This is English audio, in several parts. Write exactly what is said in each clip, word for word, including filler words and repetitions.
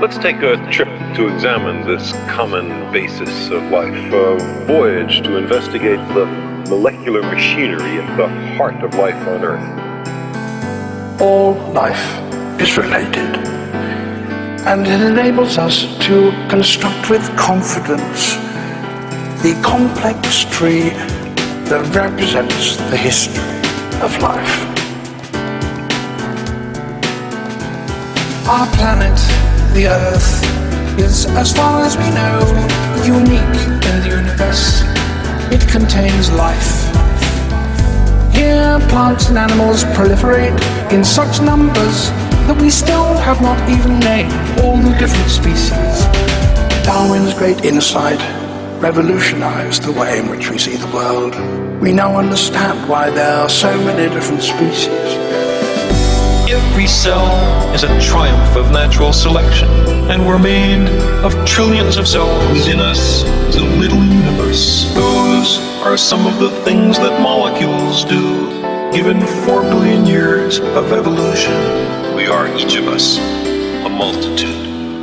Let's take a trip to examine this common basis of life, a voyage to investigate the molecular machinery at the heart of life on Earth. All life is related, and it enables us to construct with confidence the complex tree that represents the history of life. Our planet, the Earth, is, as far as we know, unique in the universe. It contains life. Here, plants and animals proliferate in such numbers that we still have not even named all the different species. Darwin's great insight revolutionized the way in which we see the world. We now understand why there are so many different species. Every cell is a triumph of natural selection, and we're made of trillions of cells. Within us is a little universe. Those are some of the things that molecules do. Given four billion years of evolution, we are, each of us, a multitude.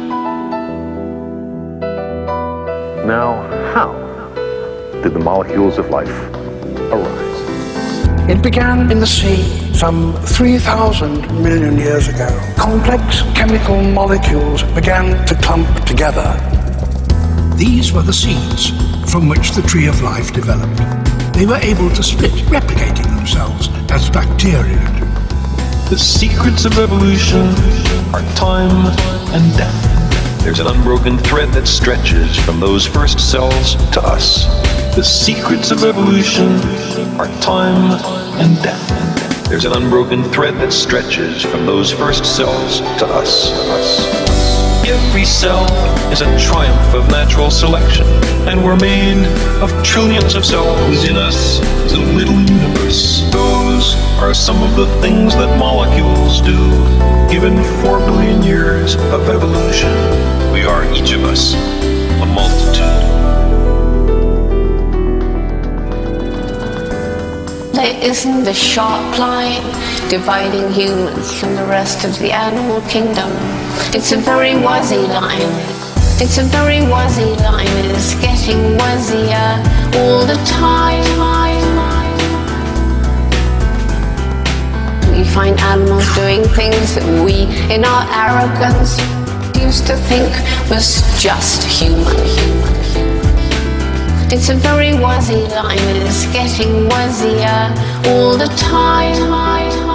Now, how did the molecules of life arise? It began in the sea some three thousand million years ago. Complex chemical molecules began to clump together. These were the seeds from which the tree of life developed. They were able to split, replicating themselves as bacteria do. The secrets of evolution are time and death. There's an unbroken thread that stretches from those first cells to us. The secrets of evolution are time and death. There's an unbroken thread that stretches from those first cells to us. Every cell is a triumph of natural selection, and we're made of trillions of cells. Within us is a little universe. Those are some of the things that molecules do. Given four billion years of evolution, we are, each of us, a multitude. There isn't a sharp line dividing humans from the rest of the animal kingdom. It's a very wuzzy line. It's a very wuzzy line. It's getting wuzzier all the time. We find animals doing things that we, in our arrogance, used to think was just human. It's a very wuzzy line, it's getting wuzzier all the time.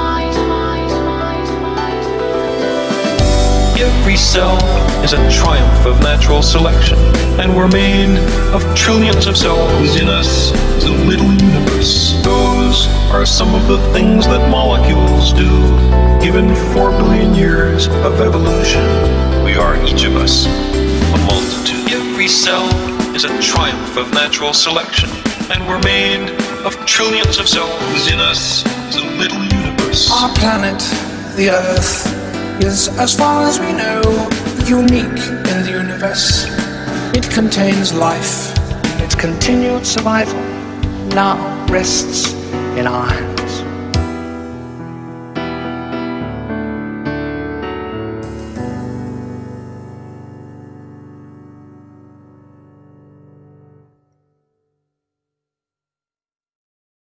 Every cell is a triumph of natural selection, and we're made of trillions of cells. Within us is a little universe. Those are some of the things that molecules do. Given four billion years of evolution, we are, each of us, a multitude. Every cell is a triumph of natural selection, and we're made of trillions of cells. Within us is a little universe. Our planet, the Earth, is, as far as we know, unique in the universe. It contains life. Its continued survival now rests in our hands.